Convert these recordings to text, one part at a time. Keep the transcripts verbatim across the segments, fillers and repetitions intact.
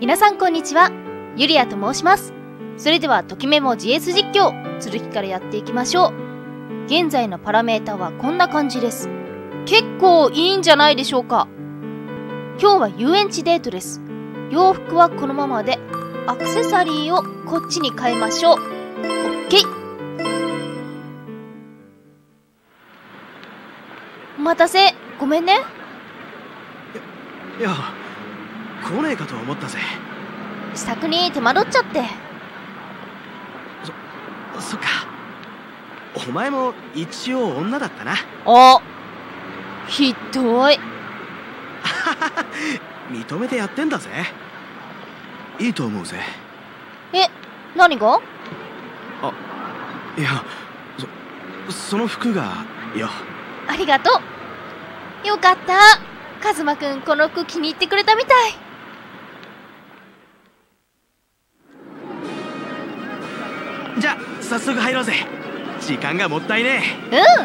皆さんこんにちは、ゆりやと申します。それではときメモ ジーエス 実況続きからやっていきましょう。現在のパラメータはこんな感じです。結構いいんじゃないでしょうか。今日は遊園地デートです。洋服はこのままでアクセサリーをこっちに変えましょう。オッケー。お待たせ、ごめんね。 いや、来ねえかと思ったぜ。 支度に手間取っちゃって。 そ、そっか。お前も一応女だったな。 あ、ひどい。 認めてやってんだぜ。いいと思うぜ。 え、何が？ あ、いや、そ、その服がよ。 ありがとう。よかった。カズマくん、この服気に入ってくれたみたい。 じゃあ早速入ろうぜ。時間がもったいねえ。うん。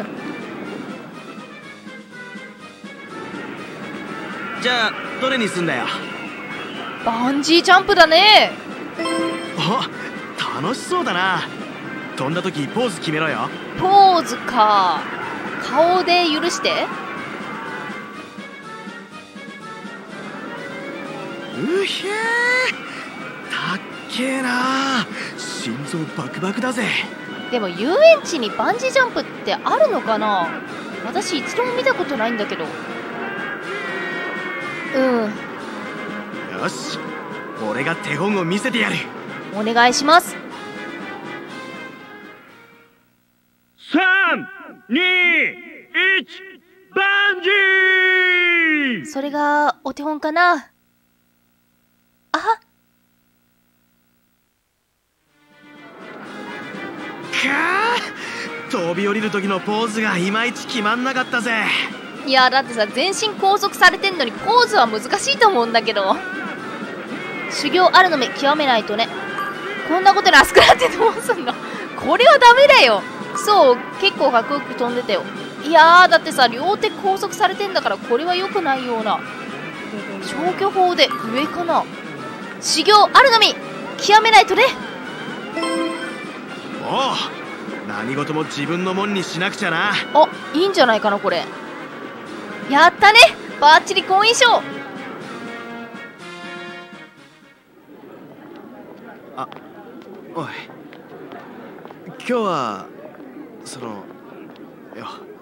じゃあどれにすんだよ。 バンジージャンプだね。 あ、楽しそうだな。飛んだ時ポーズ決めろよ。 ポーズか。顔で許して。 うひえー、たっけえな。心臓バクバクだぜ。 でも遊園地にバンジージャンプってあるのかな。私一度も見たことないんだけど。うん。 よし、俺が手本を見せてやる。 お願いします。 さん、に、いち、バンジー。 それがお手本かな。あはっ。 かー、飛び降りる時のポーズがいまいち決まんなかったぜ。 いやだってさ、全身拘束されてんのにポーズは難しいと思うんだけど。修行あるのみ極めないとね。こんなことに熱くなってどうすんの。これはダメだよ。そう、結構かっこよく飛んでたよ。いやーだってさ、両手拘束されてんだから、これは良くないような。消去法で上かな。修行あるのみ極めないとね。 おう、何事も自分のもんにしなくちゃな。 あ、いいんじゃないかなこれ。やったね、バッチリ好印象。 あ、おい、今日はそのよ、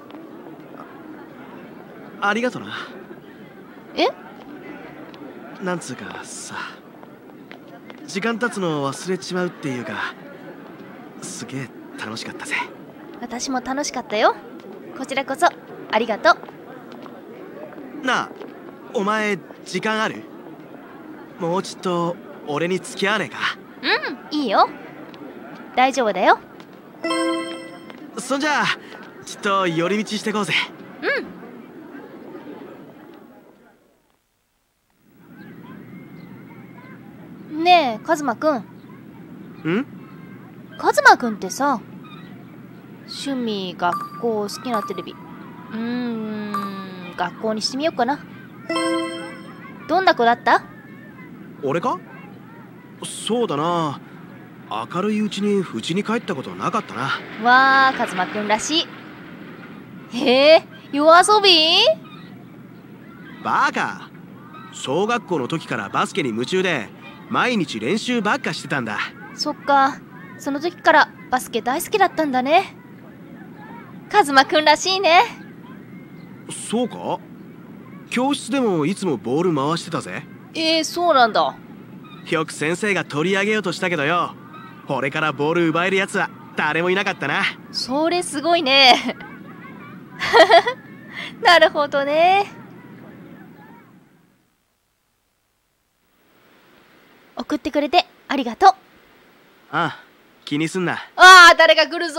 あ、ありがとな。 え？ なんつうかさ、時間経つの忘れちまうっていうか、すげえ楽しかったぜ。 私も楽しかったよ。こちらこそありがとう。 なあ、お前時間ある？もうちょっと俺に付き合わねえか？ うん、いいよ。大丈夫だよ。 そんじゃあちょっと寄り道してこうぜ。 うん。ねえカズマくん。 ん？ カズマくんってさ、趣味、学校、好きなテレビ、うーん、学校にしてみようかな。どんな子だった？ 俺か？そうだな、明るいうちに家に帰ったことはなかったな。 わー、カズマくんらしい。へえ、夜遊び？ バカ、小学校の時からバスケに夢中で毎日練習ばっかしてたんだ。 そっか、その時からバスケ大好きだったんだね。カズマくんらしいね。 そうか？教室でもいつもボール回してたぜ。 えー、そうなんだ。 よく先生が取り上げようとしたけどよ、俺からボール奪えるやつは誰もいなかったな。 それすごいね。なるほどね。送ってくれてありがとう。 ああ、気にすんな。 ああ、誰か来るぞ。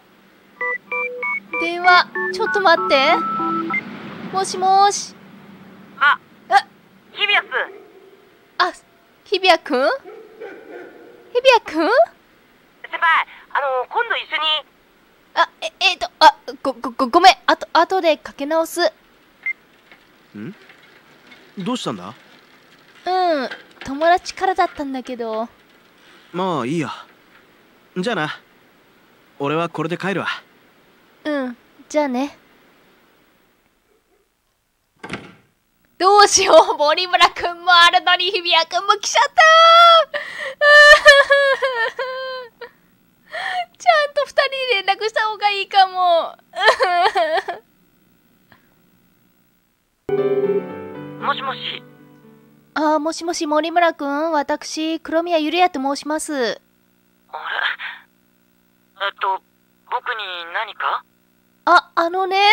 電話、ちょっと待って。もしもーし。 あ、 あ、 日比谷っす。 あ、日比谷くん？日比谷くん？ 先輩、あの今度一緒に。 あ、え、えっと、あ、ご、ご、ご、ごめん。あと、あとでかけ直す。 ん？どうしたんだ？ うん、 友達からだったんだけど。 まあいいや。じゃあな。俺はこれで帰るわ。 うん、じゃあね。どうしよう、森村くんもあるのに日比谷くんも来ちゃったーちゃんとふたりに連絡した方がいいかももしもし。 あー、もしもし森村くん、私黒宮ゆりやと申します。 あれ、えっと僕に何か？ あ、あのね。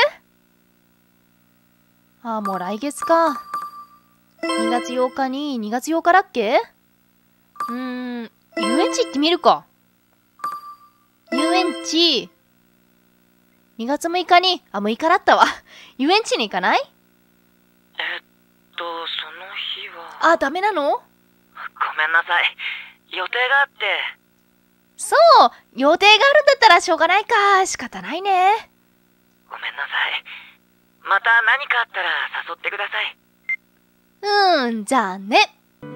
あー、もう来月か。にがつようかににがつようかだっけ？うーん、遊園地行ってみるか。遊園地にがつむいかに、あ、むいかだったわ遊園地に行かない？ えっとその日は。 あ、ダメなの？ ごめんなさい、予定があって。 そう、予定があるんだったらしょうがないか。仕方ないね。 ごめんなさい。また何かあったら誘ってください。 うん、じゃあね。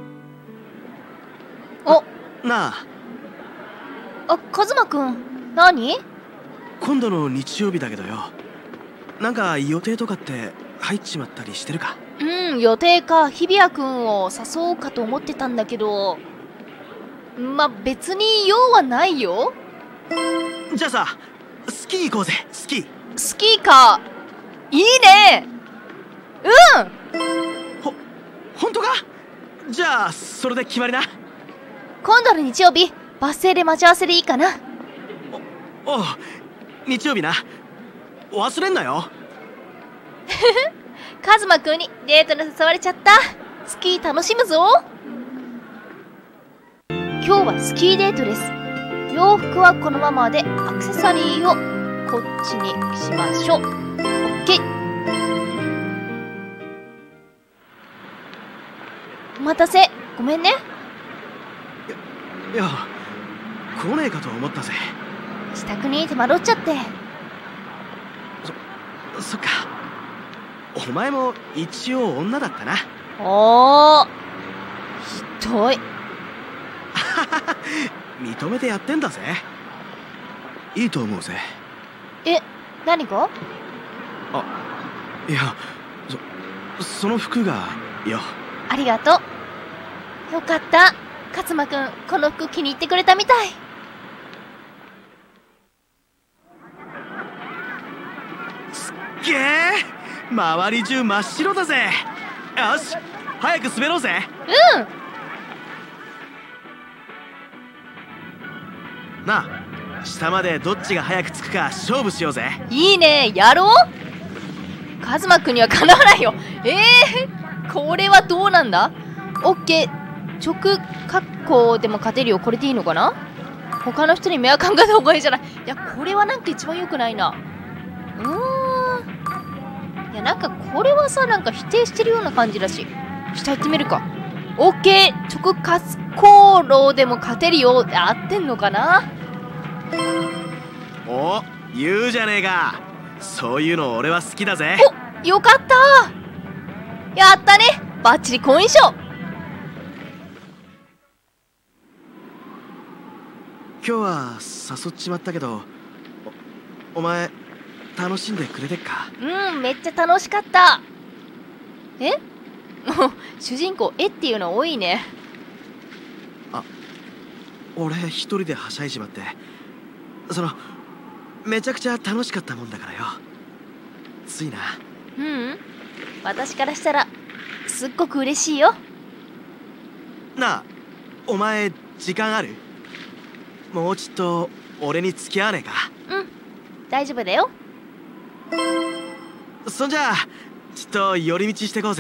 お、 なあ、 あ、カズマくん、何？ 今度の日曜日だけどよ。なんか予定とかって入っちまったりしてるか？ うん、予定か。日比谷くんを誘おうかと思ってたんだけど、ま、別に用はないよ。 じゃあさ、スキー行こうぜ。スキー。 スキーか。いいね。うん。 ほ、本当か？じゃあそれで決まりな。 今度の日曜日バス停で待ち合わせでいいかな。 お、おう、日曜日な。忘れんなよ。 カズマくんにデートに誘われちゃった。スキー楽しむぞ。今日はスキーデートです。洋服はこのままでアクセサリーをこっちにしましょう。オッケー。お待たせ、ごめんね。 いや、来ねえかと思ったぜ。 支度に手間取っちゃって。 そ、そっか。お前も一応女だったな。 おー、ひどい。 認めてやってんだぜ。いいと思うぜ。 え、何が？ あ、いや、そ、その服がよ。 ありがとう。よかった。勝間くん、この服気に入ってくれたみたい。 すっげえ、周り中真っ白だぜ。よし、早く滑ろうぜ。 うん。 なあ、下までどっちが早く着くか勝負しようぜ。 いいね、やろう。カズマくんにはかなわないよ。ええー、これはどうなんだ？オッケー。直格好でも勝てるよ。これでいいのかな？他の人に迷惑かけた方がいいじゃない。いや、これはなんか一番良くないな。うーん。いや、なんかこれはさ、なんか否定してるような感じだし。下行ってみるか。オッケー。直滑降路でも勝てるよって合ってんのかな？ お、言うじゃねえか。そういうの俺は好きだぜ。 お、よかった。やったね。バッチリ好印象。 今日は誘っちまったけど、お、お前楽しんでくれてっか？ うん、めっちゃ楽しかった。え？もう主人公絵っていうの多いね。 あ、俺一人ではしゃいじまって、そのめちゃくちゃ楽しかったもんだからよ。ついな。 うん、私からしたらすっごく嬉しいよ。 なあ、お前時間ある？もうちょっと俺に付き合わねえか？ うん、大丈夫だよ。 そんじゃあちょっと寄り道してこうぜ。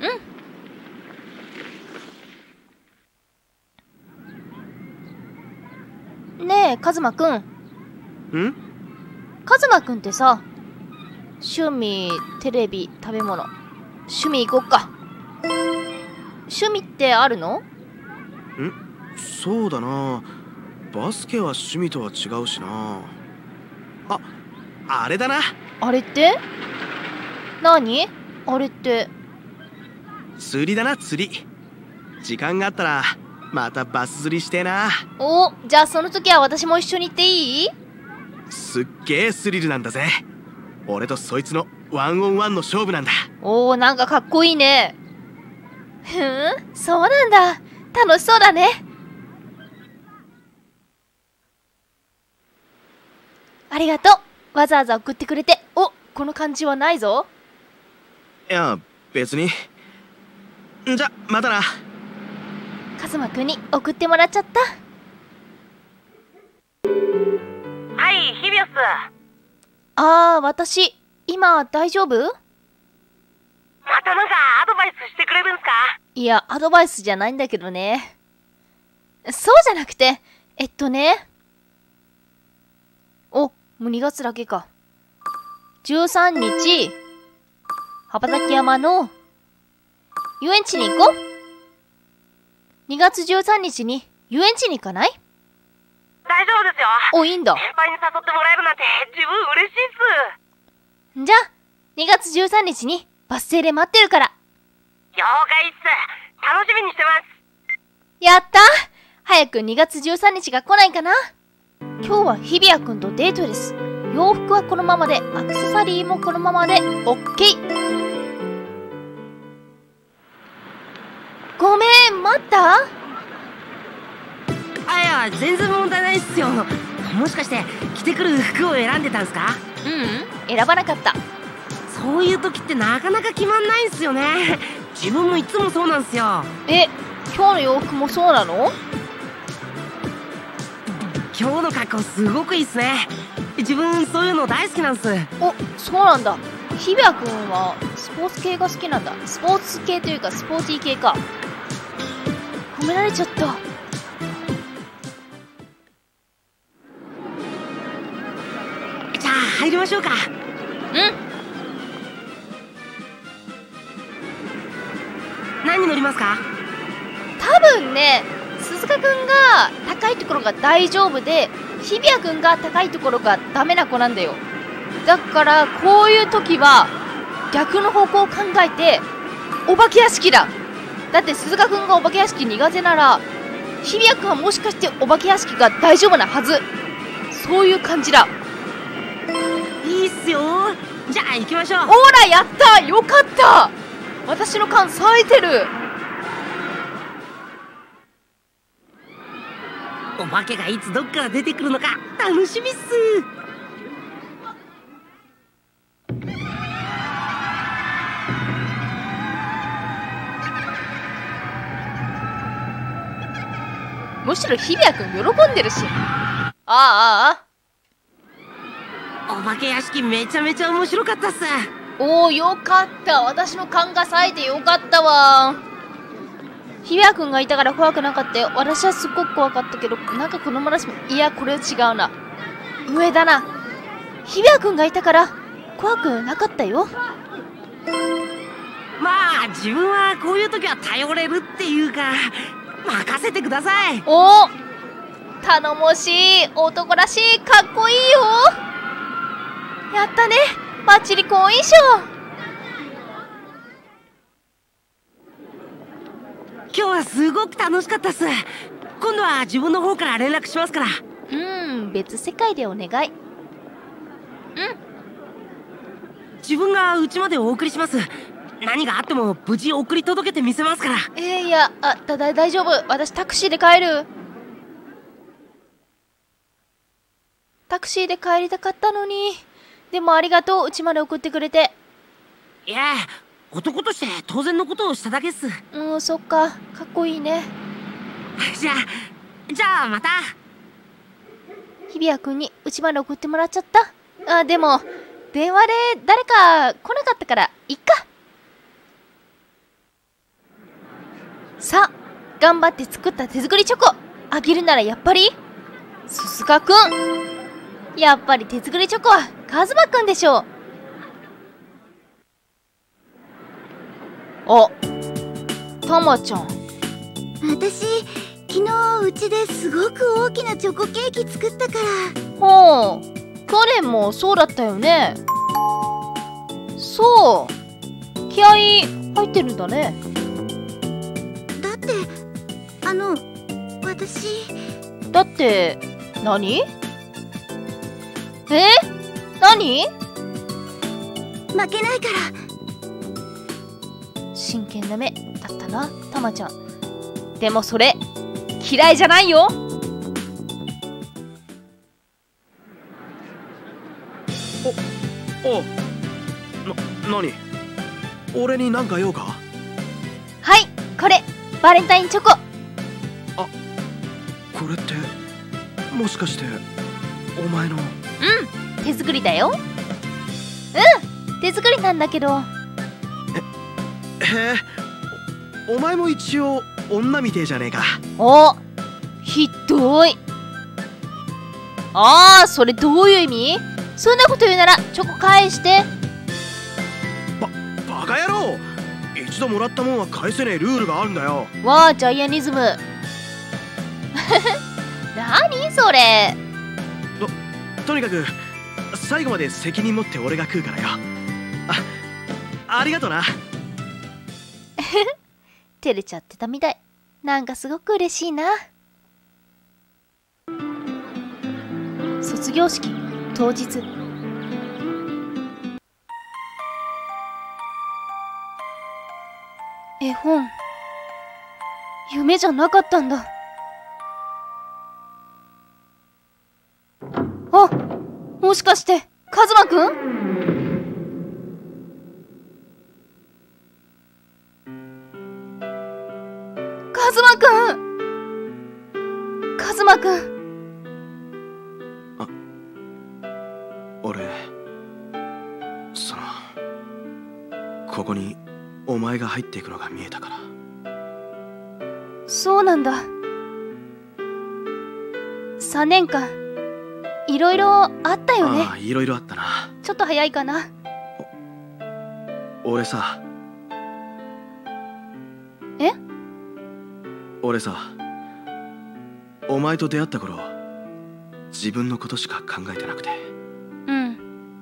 うん。ねえ、カズマくん。 ん？ カズマくんってさ、趣味、テレビ、食べ物。趣味行こっか。趣味ってあるの？ ん？そうだな。バスケは趣味とは違うしな。あ、あれだな。 あれって？何？あれって。 釣りだな、釣り。 時間があったらまたバス釣りしてえな。 お、じゃあその時は私も一緒に行っていい？ すっげえスリルなんだぜ。俺とそいつのワンオンワンの勝負なんだ。 おー、なんかかっこいいね。ふん、そうなんだ。楽しそうだね。ありがとう。わざわざ送ってくれて。お、この感じはないぞ。 いや別に。じゃまたな。 カズマくんに送ってもらっちゃった。 はい、日比谷っす。 あー、私今大丈夫？ またなんかアドバイスしてくれるんすか？ いや、アドバイスじゃないんだけどね。そうじゃなくて、えっとね。お、もうにがつだけか。じゅうさんにち、羽ばたき山の遊園地に行こう。にがつじゅうさんにちに遊園地に行かない？ 大丈夫ですよ。 お、いいんだ。 先輩に誘ってもらえるなんて自分嬉しいっす。 じゃあ、にがつじゅうさんにちにバス停で待ってるから。 了解っす。楽しみにしてます。 やった！早くにがつじゅうさんにちが来ないかな。今日は日比谷くんとデートです。洋服はこのままで、アクセサリーもこのままで オーケー。ごめん、待った？ あ、いや、全然問題ないっすよ。もしかして着てくる服を選んでたんすか？ ううん、選ばなかった。 そういう時ってなかなか決まんないんすよね。自分もいつもそうなんすよ。 え、今日の洋服もそうなの？ 今日の格好すごくいいっすね。自分そういうの大好きなんす。 お、そうなんだ。日比谷くんはスポーツ系が好きなんだ。スポーツ系というかスポーティー系か。褒められちゃった。 じゃあ入りましょうか。 うん。 何乗りますか？ 多分ね、鈴鹿くんが高いところが大丈夫で、日比谷くんが高いところがダメな子なんだよ。だからこういう時は逆の方向を考えてお化け屋敷だ。だって鈴鹿くんがお化け屋敷苦手なら、日比谷くんはもしかしてお化け屋敷が大丈夫なはず。そういう感じだ。 いいっすよ。じゃあ行きましょう。 ほら、やった、よかった。私の勘冴えてる。 お化けがいつどっから出てくるのか楽しみっす。 むしろ日比谷くん喜んでるし。ああああ。 お化け屋敷めちゃめちゃ面白かったっす。 おお、よかった。私の勘が冴えてよかったわ。日比谷くんがいたから怖くなかったよ。私はすっごく怖かったけど、なんかこの話も、いや、これは違うな。上だな。日比谷くんがいたから怖くなかったよ。 まあ自分はこういう時は頼れるっていうか、任せてください。 おお、頼もしい、男らしい、かっこいいよ。やったね、バッチリ好印象。 今日はすごく楽しかったっす。今度は自分の方から連絡しますから。 うん、別世界でお願い。うん。 自分が家までお送りします。何があっても無事送り届けてみせますから。 えー、いや、あ、だ、だ、大丈夫。私タクシーで帰る。タクシーで帰りたかったのに。でもありがとう、家まで送ってくれて。 いや、男として当然のことをしただけっす。 うん、そっか。かっこいいね。 じゃあ、じゃあまた。 日比谷くんに家まで送ってもらっちゃった。あ、でも、電話で誰か来なかったから、いっか。さあ、頑張って作った手作りチョコ。あげるならやっぱり、鈴鹿くん。やっぱり手作りチョコはカズマくんでしょう。あ、たまちゃん。 私昨日うちですごく大きなチョコケーキ作ったから。 ほう、去年もそうだったよね。そう、気合い入ってるんだね。 だってあの私だって何？え？何？ 負けないから。 真剣な目だったな、たまちゃん。でもそれ嫌いじゃないよ。 おおな、なに？俺に何か用か？ はい、これバレンタインチョコ。 あ、これってもしかしてお前の？ うん、手作りだよ。うん、手作りなんだけど。 へえ、お前も一応女みてえじゃねえか。 お、ひどい。ああ、それどういう意味？そんなこと言うならチョコ返して。 ババカ野郎、一度もらったもんは返せねえルールがあるんだよ。 わあ、ジャイアニズム。何それ。 ととにかく最後まで責任持って俺が食うからよ。あ、ありがとな。 照れちゃってたみたい。なんかすごく嬉しいな。卒業式当日。絵本、夢じゃなかったんだ。あ、もしかしてカズマくん？カズマくん、カズマくん。 あ、俺そのここにお前が入っていくのが見えたから。 そうなんだ。さんねんかんいろいろあったよね。 ああ、いろいろあったな。 ちょっと早いかな。 俺さえ俺さお前と出会った頃自分のことしか考えてなくて、 うん、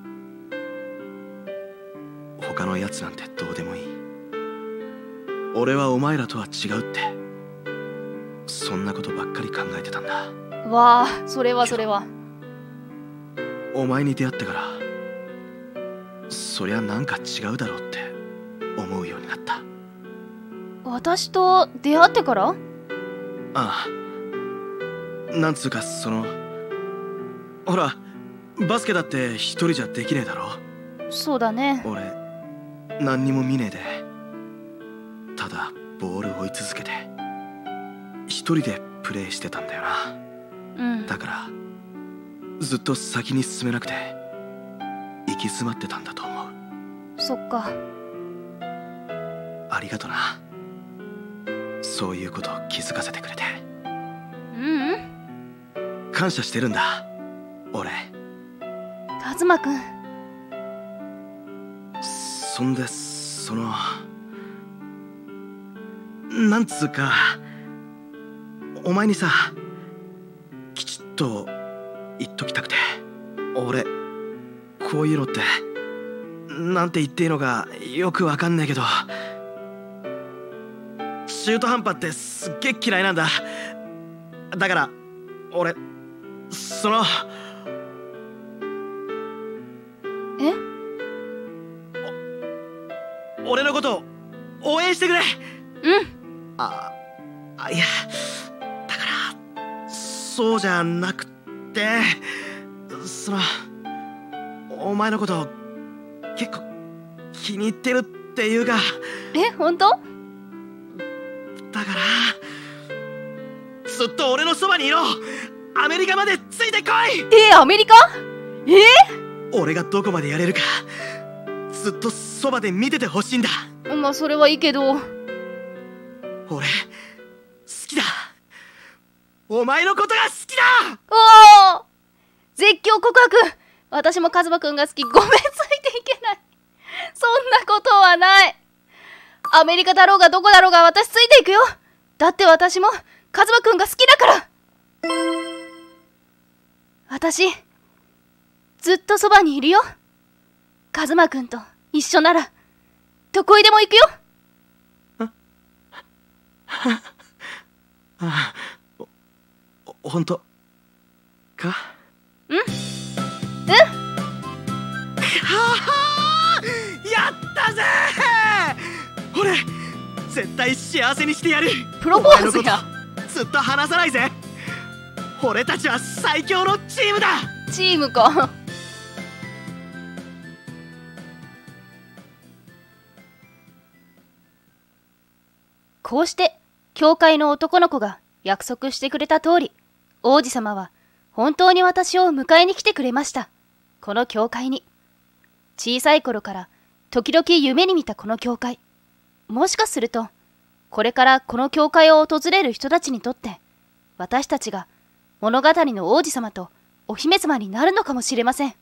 他のやつなんてどうでもいい。俺はお前らとは違うって、そんなことばっかり考えてたんだ。 わあ、それはそれは。 お前に出会ってからそりゃなんか違うだろうって思うようになった。 私と出会ってから？ ああ、なんつうかそのほらバスケだって一人じゃできねえだろ。 そうだね。 俺何にも見ねえでただボール追い続けて一人でプレーしてたんだよな。 うん。 だからずっと先に進めなくて行き詰まってたんだと思う。 そっか。 ありがとな、そういうことを気づかせてくれて。 ううん、 感謝してるんだ俺。 カズマくん。 そんでそのなんつうかお前にさきちっと言っときたくて。俺こういうのってなんて言っていいのかよくわかんねえけど中途半端ってすっげえ嫌いなんだ。だから俺そのえ俺のことを応援してくれ。 うん。 ああ、いやだからそうじゃなくてそのお前のこと結構気に入ってるっていうか。 え、本当？ だからずっと俺のそばにいろ。アメリカまでついてこい。 えー、アメリカ？えー、俺がどこまでやれるかずっとそばで見ててほしいんだ。 まあそれはいいけど。 俺好きだ。お前のことが好きだ。 おお、絶叫告白。私もカズマくんが好き。ごめん、ついていけない。そんなことはない。アメリカだろうがどこだろうが私ついていくよ。だって私もカズマくんが好きだから。私ずっとそばにいるよ。カズマくんと一緒ならどこへでも行くよ。 ああ、ほほんとか？ うんうん。 ははー、やったぜー。俺絶対幸せにしてやる。 プロポーズや。 ずっと離さないぜ。俺たちは最強のチームだ。 チームか。こうして教会の男の子が約束してくれた通り、王子様は本当に私を迎えに来てくれました。この教会に。小さい頃から時々夢に見たこの教会。もしかするとこれからこの教会を訪れる人たちにとって、私たちが物語の王子様とお姫様になるのかもしれません。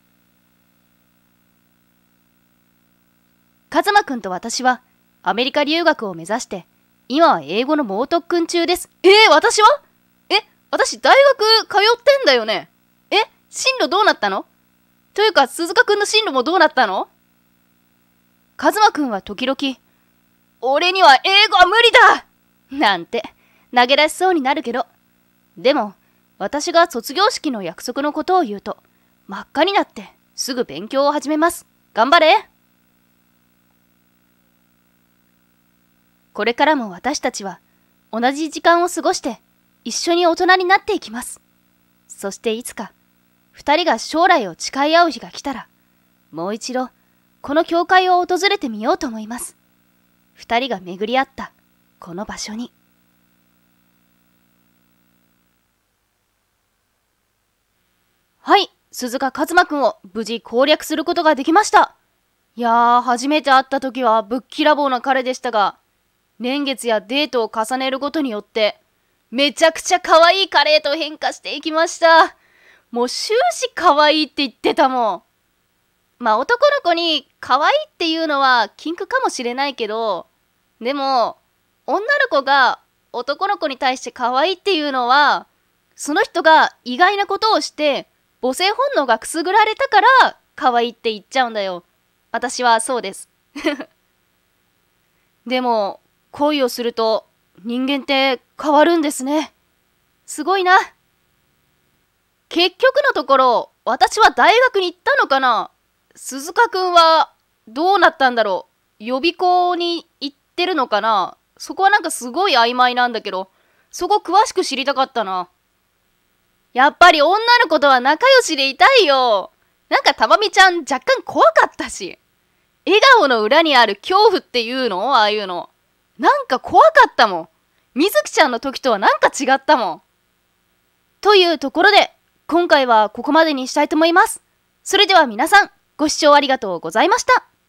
カズマくんと私はアメリカ留学を目指して、今は英語の猛特訓中です。えー、私はえ、私大学通ってんだよね。え、進路どうなったの？というか、鈴鹿くんの進路もどうなったの？カズマくんは時々、俺には英語は無理だなんて投げ出しそうになるけど、でも私が卒業式の約束のことを言うと真っ赤になってすぐ勉強を始めます。頑張れ。これからも私たちは同じ時間を過ごして一緒に大人になっていきます。そしていつか二人が将来を誓い合う日が来たら、もう一度この教会を訪れてみようと思います。二人が巡り合ったこの場所に。はい、鈴鹿一馬くんを無事攻略することができました。いやー、初めて会った時はぶっきらぼうな彼でしたが、年月やデートを重ねることによってめちゃくちゃ可愛い彼へと変化していきました。もう終始可愛いって言ってたもん。まあ男の子に可愛いっていうのは禁句かもしれないけど、でも女の子が男の子に対して可愛いっていうのは、その人が意外なことをして母性本能がくすぐられたから可愛いって言っちゃうんだよ。私はそうです。でも恋をすると人間って変わるんですね。すごいな。結局のところ私は大学に行ったのかな。鈴鹿くんはどうなったんだろう。予備校に行ってるのかな。そこはなんかすごい曖昧なんだけど、そこ詳しく知りたかったな。やっぱり女の子とは仲良しでいたいよ。なんかたまみちゃん若干怖かったし、笑顔の裏にある恐怖っていうの、ああいうのなんか怖かったもん。みずきちゃんの時とはなんか違ったもん。というところで今回はここまでにしたいと思います。それでは皆さんご視聴ありがとうございました。